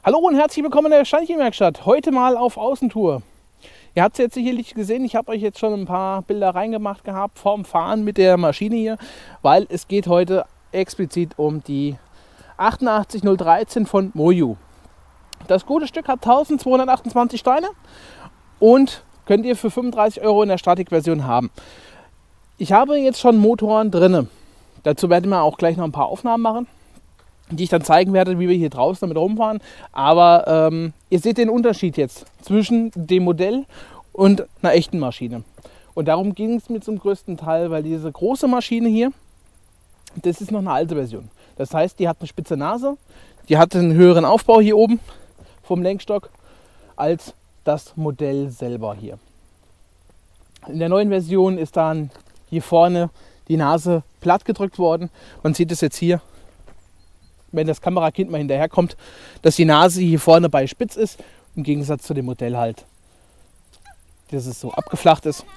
Hallo und herzlich willkommen in der Steinchenwerkstatt. Heute mal auf Außentour. Ihr habt es jetzt sicherlich gesehen, ich habe euch jetzt schon ein paar Bilder reingemacht gehabt vorm Fahren mit der Maschine hier, weil es geht heute explizit um die 88013 von Moju. Das gute Stück hat 1228 Steine und könnt ihr für 35 € in der Statik-Version haben. Ich habe jetzt schon Motoren drin. Dazu werden wir auch gleich noch ein paar Aufnahmen machen, die ich dann zeigen werde, wie wir hier draußen damit rumfahren. Aber ihr seht den Unterschied jetzt zwischen dem Modell und einer echten Maschine. Und darum ging es mir zum größten Teil, weil diese große Maschine hier, das ist noch eine alte Version. Das heißt, die hat eine spitze Nase, die hat einen höheren Aufbau hier oben vom Lenkstock als das Modell selber hier. In der neuen Version ist dann hier vorne die Nase platt gedrückt worden. Man sieht es jetzt hier, wenn das Kamerakind mal hinterherkommt, dass die Nase hier vorne bei spitz ist, im Gegensatz zu dem Modell halt, dass es so abgeflacht ist.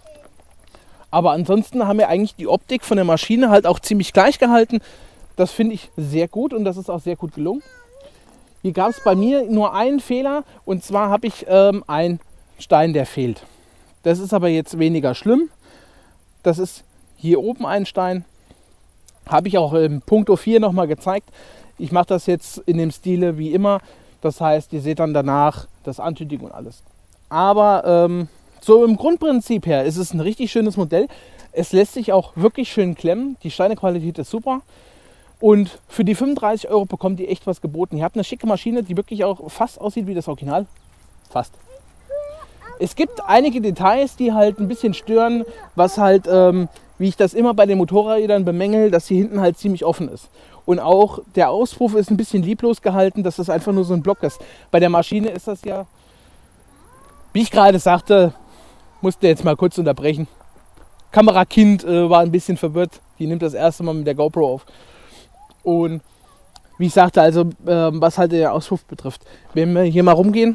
Aber ansonsten haben wir eigentlich die Optik von der Maschine halt auch ziemlich gleich gehalten. Das finde ich sehr gut und das ist auch sehr gut gelungen. Hier gab es bei mir nur einen Fehler und zwar habe ich einen Stein, der fehlt. Das ist aber jetzt weniger schlimm. Das ist hier oben ein Stein. Habe ich auch im Punkto 4 nochmal gezeigt. Ich mache das jetzt in dem Stile wie immer. Das heißt, ihr seht dann danach das Antüdigen und alles. Aber so im Grundprinzip her ist es ein richtig schönes Modell. Es lässt sich auch wirklich schön klemmen. Die Steinequalität ist super. Und für die 35 € bekommt ihr echt was geboten. Ihr habt eine schicke Maschine, die wirklich auch fast aussieht wie das Original. Fast. Es gibt einige Details, die halt ein bisschen stören, was halt, wie ich das immer bei den Motorrädern bemängel, dass hier hinten halt ziemlich offen ist. Und auch der Auspuff ist ein bisschen lieblos gehalten, dass das einfach nur so ein Block ist. Bei der Maschine ist das ja, wie ich gerade sagte, musste jetzt mal kurz unterbrechen. Kamerakind war ein bisschen verwirrt, die nimmt das erste Mal mit der GoPro auf. Und wie ich sagte, also was halt den Auspuff betrifft, wenn wir hier mal rumgehen,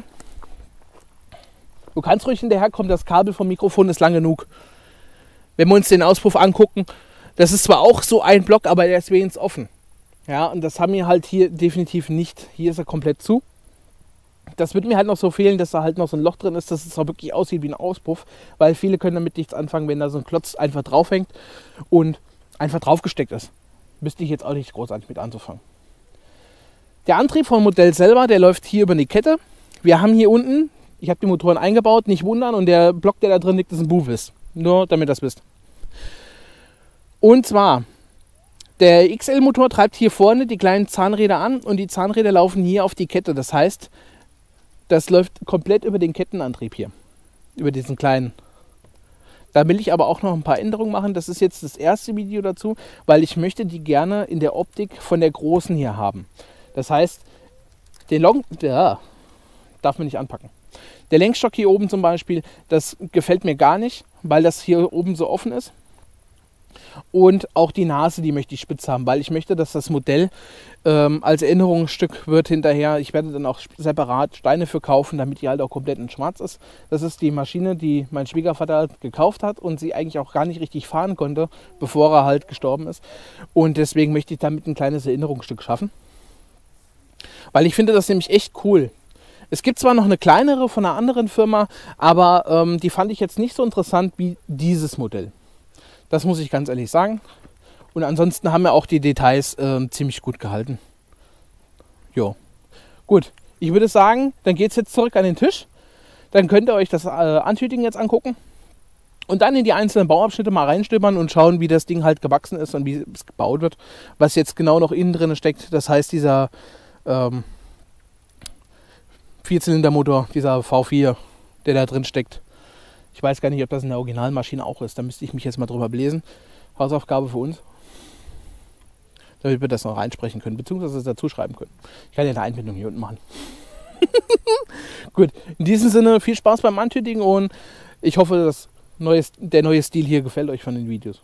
du kannst ruhig hinterherkommen, das Kabel vom Mikrofon ist lang genug. Wenn wir uns den Auspuff angucken, das ist zwar auch so ein Block, aber der ist wenigstens offen. Ja, und das haben wir halt hier definitiv nicht. Hier ist er komplett zu. Das wird mir halt noch so fehlen, dass da halt noch so ein Loch drin ist, dass es auch wirklich aussieht wie ein Auspuff, weil viele können damit nichts anfangen, wenn da so ein Klotz einfach draufhängt und einfach draufgesteckt ist. Müsste ich jetzt auch nicht großartig mit anzufangen. Der Antrieb vom Modell selber, der läuft hier über die Kette. Wir haben hier unten, ich habe die Motoren eingebaut, nicht wundern, und der Block, der da drin liegt, ist ein Buwis. Nur damit ihr das wisst. Und zwar, der XL-Motor treibt hier vorne die kleinen Zahnräder an und die Zahnräder laufen hier auf die Kette. Das heißt, das läuft komplett über den Kettenantrieb hier, über diesen kleinen. Da will ich aber auch noch ein paar Änderungen machen. Das ist jetzt das erste Video dazu, weil ich möchte die gerne in der Optik von der großen hier haben. Das heißt, den darf man nicht anpacken. Der Lenkstock hier oben zum Beispiel, das gefällt mir gar nicht, weil das hier oben so offen ist. Und auch die Nase, die möchte ich spitz haben, weil ich möchte, dass das Modell als Erinnerungsstück wird hinterher. Ich werde dann auch separat Steine für kaufen, damit die halt auch komplett in schwarz ist. Das ist die Maschine, die mein Schwiegervater gekauft hat und sie eigentlich auch gar nicht richtig fahren konnte, bevor er halt gestorben ist. Und deswegen möchte ich damit ein kleines Erinnerungsstück schaffen. Weil ich finde das nämlich echt cool. Es gibt zwar noch eine kleinere von einer anderen Firma, aber die fand ich jetzt nicht so interessant wie dieses Modell. Das muss ich ganz ehrlich sagen. Und ansonsten haben wir auch die Details ziemlich gut gehalten. Jo. Gut, ich würde sagen, dann geht es jetzt zurück an den Tisch. Dann könnt ihr euch das Antüdigen jetzt angucken. Und dann in die einzelnen Bauabschnitte mal reinstöbern und schauen, wie das Ding halt gewachsen ist und wie es gebaut wird. Was jetzt genau noch innen drin steckt. Das heißt, dieser Vierzylindermotor, dieser V4, der da drin steckt. Ich weiß gar nicht, ob das in der Originalmaschine auch ist. Da müsste ich mich jetzt mal drüber belesen. Hausaufgabe für uns. Damit wir das noch reinsprechen können, beziehungsweise dazu schreiben können. Ich kann ja eine Einbindung hier unten machen. Gut, in diesem Sinne viel Spaß beim Antüdigen und ich hoffe, dass der neue Stil hier gefällt euch von den Videos.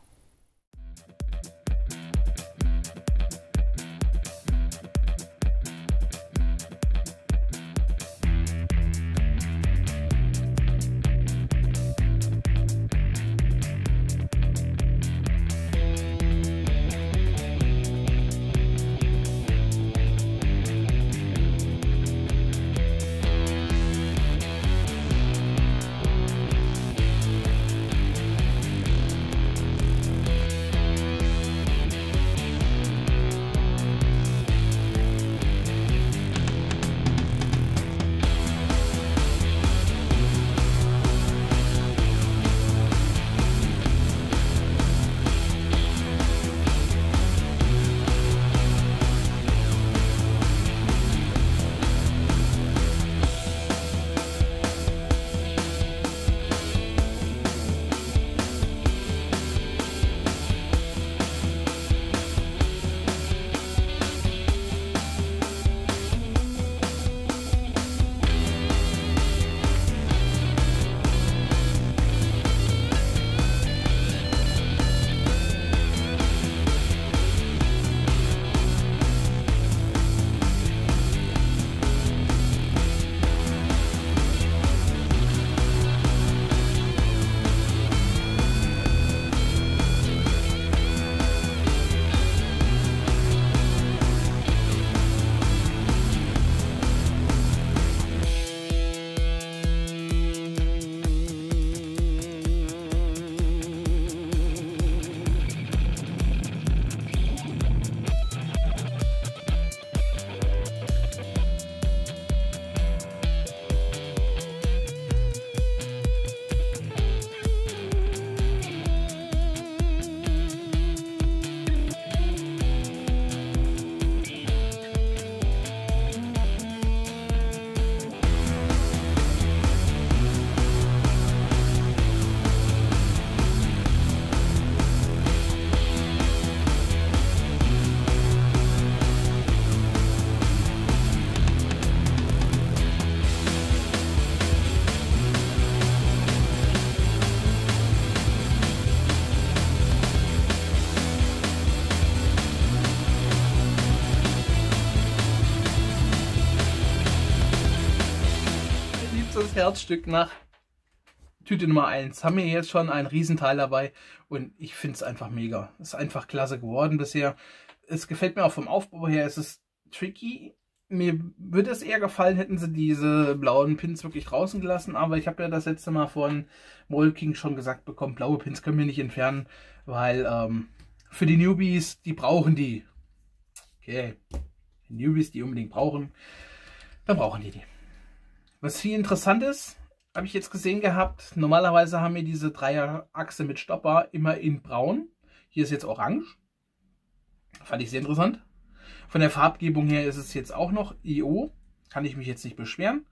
das Herzstück nach Tüte Nummer 1. Haben wir jetzt schon einen Riesenteil dabei und ich finde es einfach mega. Ist einfach klasse geworden bisher. Es gefällt mir auch vom Aufbau her. Es ist tricky. Mir würde es eher gefallen, hätten sie diese blauen Pins wirklich draußen gelassen, aber ich habe ja das letzte Mal von Molking schon gesagt bekommen, blaue Pins können wir nicht entfernen, weil für die Newbies, die brauchen die. Okay, die Newbies, die unbedingt brauchen, dann brauchen die die. Was viel interessant ist, habe ich jetzt gesehen gehabt, normalerweise haben wir diese Dreierachse mit Stopper immer in braun. Hier ist jetzt orange. Fand ich sehr interessant. Von der Farbgebung her ist es jetzt auch noch IO. Kann ich mich jetzt nicht beschweren.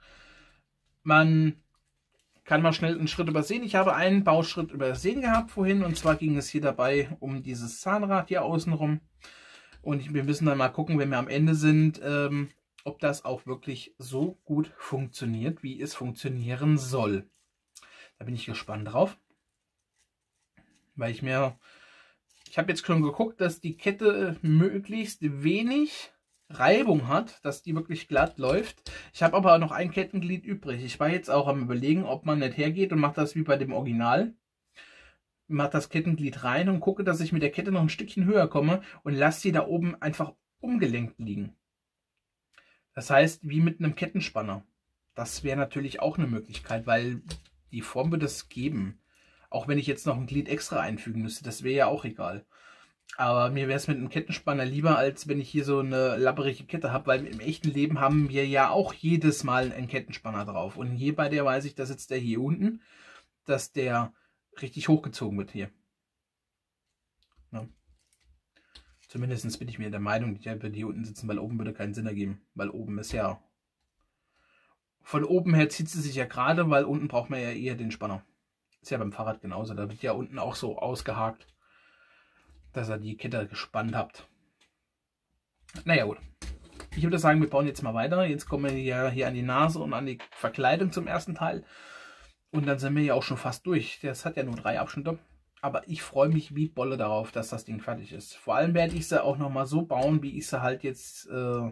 Man kann mal schnell einen Schritt übersehen. Ich habe einen Bauschritt übersehen gehabt vorhin. Und zwar ging es hier dabei um dieses Zahnrad hier außenrum. Und wir müssen dann mal gucken, wenn wir am Ende sind, ob das auch wirklich so gut funktioniert, wie es funktionieren soll. Da bin ich gespannt drauf. Weil ich habe jetzt schon geguckt, dass die Kette möglichst wenig Reibung hat, dass die wirklich glatt läuft. Ich habe aber noch ein Kettenglied übrig. Ich war jetzt auch am Überlegen, ob man nicht hergeht und macht das wie bei dem Original. Macht das Kettenglied rein und gucke, dass ich mit der Kette noch ein Stückchen höher komme und lasse die da oben einfach umgelenkt liegen. Das heißt, wie mit einem Kettenspanner. Das wäre natürlich auch eine Möglichkeit, weil die Form wird es geben. Auch wenn ich jetzt noch ein Glied extra einfügen müsste, das wäre ja auch egal. Aber mir wäre es mit einem Kettenspanner lieber, als wenn ich hier so eine lapperige Kette habe, weil im echten Leben haben wir ja auch jedes Mal einen Kettenspanner drauf. Und hier bei der weiß ich, dass jetzt der hier unten, dass der richtig hochgezogen wird hier. Ja. Zumindest bin ich mir der Meinung, ich würde hier unten sitzen, weil oben würde keinen Sinn ergeben. Weil oben ist ja... Von oben her zieht sie sich ja gerade, weil unten braucht man ja eher den Spanner. Ist ja beim Fahrrad genauso. Da wird ja unten auch so ausgehakt, dass ihr die Kette gespannt habt. Naja gut. Ich würde sagen, wir bauen jetzt mal weiter. Jetzt kommen wir ja hier an die Nase und an die Verkleidung zum ersten Teil. Und dann sind wir ja auch schon fast durch. Das hat ja nur 3 Abschnitte. Aber ich freue mich wie Bolle darauf, dass das Ding fertig ist. Vor allem werde ich sie auch nochmal so bauen, wie ich sie halt jetzt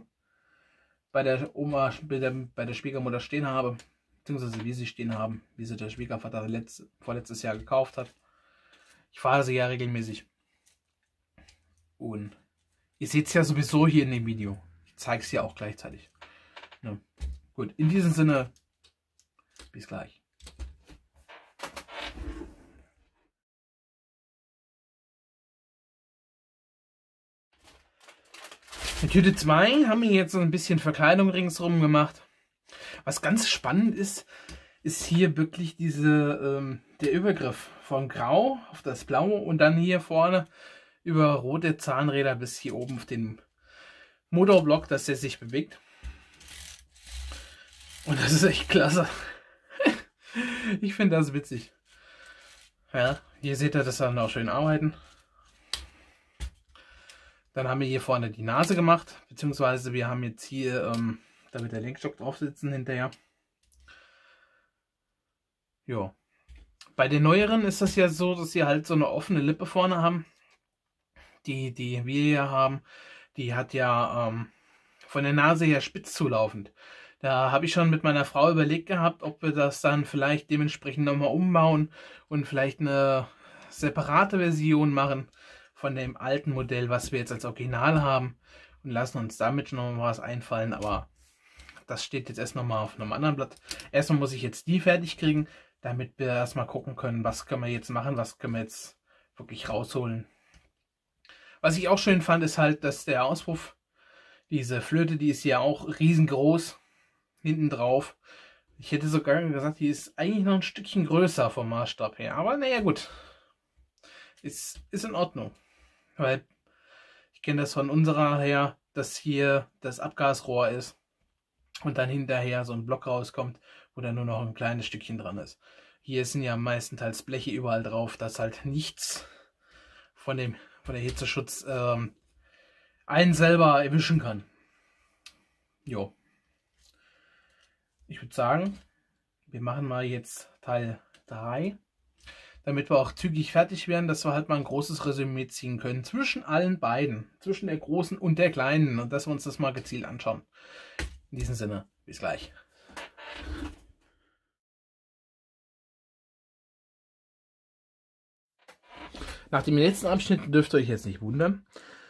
bei der Oma, bei der Schwiegermutter stehen habe. Beziehungsweise wie sie stehen haben. Wie sie der Schwiegervater vorletztes Jahr gekauft hat. Ich fahre sie ja regelmäßig. Und ihr seht es ja sowieso hier in dem Video. Ich zeige es ja auch gleichzeitig. Ja. Gut, in diesem Sinne, bis gleich. In Tüte 2 haben wir jetzt so ein bisschen Verkleidung ringsherum gemacht. Was ganz spannend ist, ist hier wirklich der Übergriff von Grau auf das Blaue und dann hier vorne über rote Zahnräder bis hier oben auf den Motorblock, dass der sich bewegt. Und das ist echt klasse. Ich finde das witzig. Ja, hier seht ihr, dass wir dann auch schön arbeiten. Dann haben wir hier vorne die Nase gemacht, beziehungsweise wir haben jetzt hier, da wird der Lenkstock drauf sitzen hinterher. Ja. Bei den neueren ist das ja so, dass sie halt so eine offene Lippe vorne haben. Die wir hier haben, die hat ja von der Nase her spitz zulaufend. Da habe ich schon mit meiner Frau überlegt gehabt, ob wir das dann vielleicht dementsprechend nochmal umbauen und vielleicht eine separate Version machen von dem alten Modell, was wir jetzt als Original haben, und lassen uns damit noch mal was einfallen, aber das steht jetzt erst noch mal auf einem anderen Blatt. Erstmal muss ich jetzt die fertig kriegen, damit wir erstmal gucken können, was können wir jetzt machen, was können wir jetzt wirklich rausholen. Was ich auch schön fand, ist halt, dass der Auspuff, diese Flöte, die ist ja auch riesengroß, hinten drauf. Ich hätte sogar gesagt, die ist eigentlich noch ein Stückchen größer vom Maßstab her, aber naja gut, ist in Ordnung. Weil ich kenne das von unserer her, dass hier das Abgasrohr ist und dann hinterher so ein Block rauskommt, wo dann nur noch ein kleines Stückchen dran ist. Hier sind ja meistenteils Bleche überall drauf, dass halt nichts von der Hitzeschutz einen selber erwischen kann. Jo. Ich würde sagen, wir machen mal jetzt Teil 3. Damit wir auch zügig fertig werden, dass wir halt mal ein großes Resümee ziehen können zwischen allen beiden, zwischen der großen und der kleinen, und dass wir uns das mal gezielt anschauen. In diesem Sinne, bis gleich. Nach dem letzten Abschnitt dürft ihr euch jetzt nicht wundern.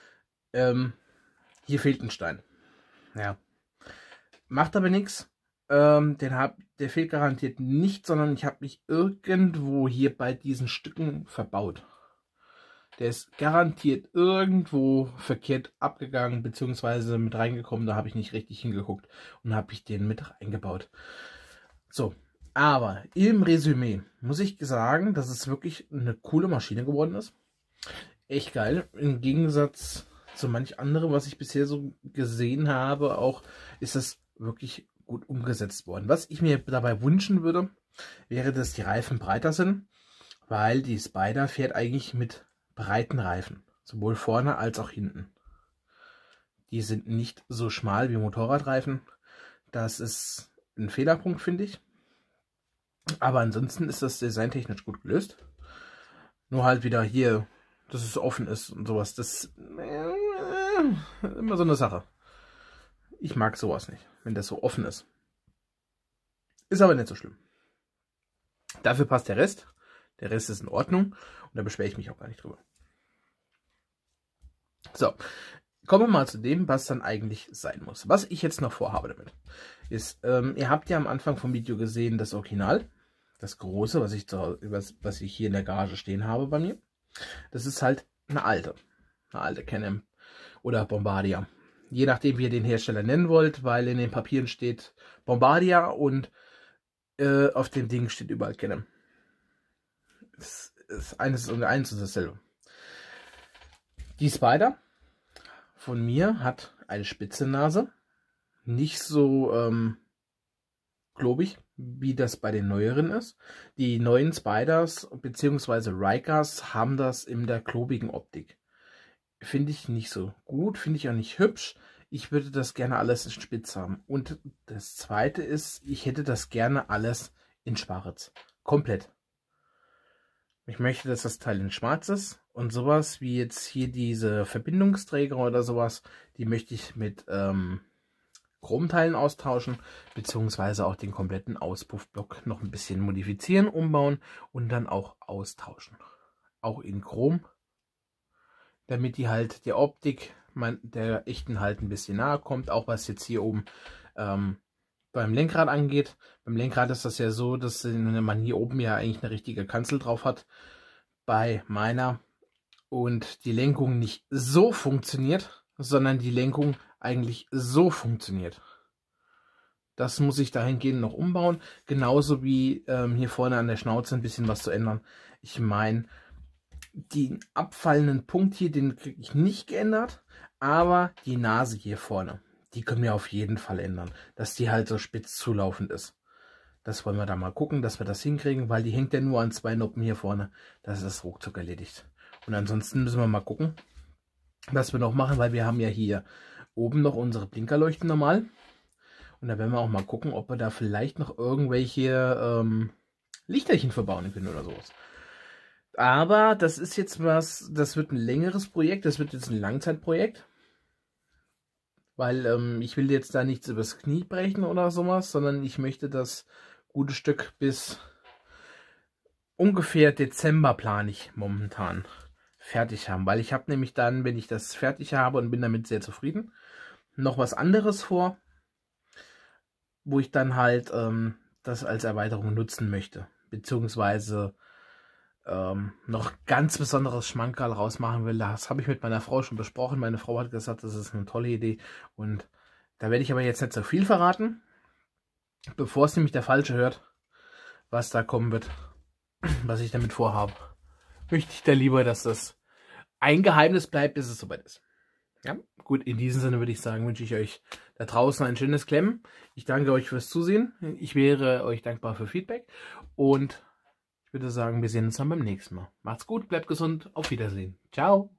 Hier fehlt ein Stein. Ja. Macht aber nichts. Der fehlt garantiert nicht, sondern ich habe mich irgendwo hier bei diesen Stücken verbaut. Der ist garantiert irgendwo verkehrt abgegangen, beziehungsweise mit reingekommen. Da habe ich nicht richtig hingeguckt und habe ich den mit reingebaut. So, aber im Resümee muss ich sagen, dass es wirklich eine coole Maschine geworden ist. Echt geil. Im Gegensatz zu manch anderem, was ich bisher so gesehen habe, auch ist es wirklich gut umgesetzt worden. Was ich mir dabei wünschen würde, wäre, dass die Reifen breiter sind, weil die Spyder fährt eigentlich mit breiten Reifen, sowohl vorne als auch hinten. Die sind nicht so schmal wie Motorradreifen. Das ist ein Fehlerpunkt, finde ich. Aber ansonsten ist das designtechnisch gut gelöst. Nur halt wieder hier, dass es offen ist und sowas. Das ist immer so eine Sache. Ich mag sowas nicht, wenn das so offen ist. Ist aber nicht so schlimm. Dafür passt der Rest. Der Rest ist in Ordnung und da beschwere ich mich auch gar nicht drüber. So, kommen wir mal zu dem, was dann eigentlich sein muss. Was ich jetzt noch vorhabe damit, ist, ihr habt ja am Anfang vom Video gesehen, das Original, das große, was ich hier in der Garage stehen habe bei mir. Das ist halt eine alte Can-Am oder Bombardier. Je nachdem, wie ihr den Hersteller nennen wollt, weil in den Papieren steht Bombardier und auf dem Ding steht überall Can-Am. Es ist eines und dasselbe. Die Spyder von mir hat eine spitze Nase, nicht so klobig, wie das bei den neueren ist. Die neuen Spyders bzw. Rikers haben das in der klobigen Optik. Finde ich nicht so gut, finde ich auch nicht hübsch. Ich würde das gerne alles in spitz haben. Und das zweite ist, ich hätte das gerne alles in schwarz. Komplett. Ich möchte, dass das Teil in schwarz ist. Und sowas wie jetzt hier diese Verbindungsträger oder sowas, die möchte ich mit Chromteilen austauschen, beziehungsweise auch den kompletten Auspuffblock noch ein bisschen modifizieren, umbauen und dann auch austauschen. Auch in Chrom, damit die halt der Optik der echten halt ein bisschen nahe kommt, auch was jetzt hier oben beim Lenkrad angeht. Beim Lenkrad ist das ja so, dass man hier oben ja eigentlich eine richtige Kanzel drauf hat. Bei meiner und die Lenkung nicht so funktioniert, sondern die Lenkung eigentlich so funktioniert. Das muss ich dahingehend noch umbauen. Genauso wie hier vorne an der Schnauze ein bisschen was zu ändern. Ich meine, den abfallenden Punkt hier, den kriege ich nicht geändert. Aber die Nase hier vorne, die können wir auf jeden Fall ändern. Dass die halt so spitz zulaufend ist. Das wollen wir da mal gucken, dass wir das hinkriegen, weil die hängt ja nur an zwei Noppen hier vorne. Das ist ruckzuck erledigt. Und ansonsten müssen wir mal gucken, was wir noch machen, weil wir haben ja hier oben noch unsere Blinkerleuchten normal. Und da werden wir auch mal gucken, ob wir da vielleicht noch irgendwelche Lichterchen verbauen können oder sowas. Aber das ist jetzt was, das wird ein längeres Projekt, das wird jetzt ein Langzeitprojekt. Weil ich will jetzt da nichts übers Knie brechen oder sowas, sondern ich möchte das gute Stück bis ungefähr Dezember, plane ich momentan, fertig haben. Weil ich habe nämlich dann, wenn ich das fertig habe und bin damit sehr zufrieden, noch was anderes vor, wo ich dann halt das als Erweiterung nutzen möchte. Beziehungsweise noch ganz besonderes Schmankerl rausmachen will. Das habe ich mit meiner Frau schon besprochen. Meine Frau hat gesagt, das ist eine tolle Idee. Und da werde ich aber jetzt nicht so viel verraten, bevor es nämlich der Falsche hört, was da kommen wird, was ich damit vorhabe. Möchte ich da lieber, dass das ein Geheimnis bleibt, bis es soweit ist. Ja, gut, in diesem Sinne würde ich sagen, wünsche ich euch da draußen ein schönes Klemmen. Ich danke euch fürs Zusehen. Ich wäre euch dankbar für Feedback und ich würde sagen, wir sehen uns dann beim nächsten Mal. Macht's gut, bleibt gesund, auf Wiedersehen. Ciao.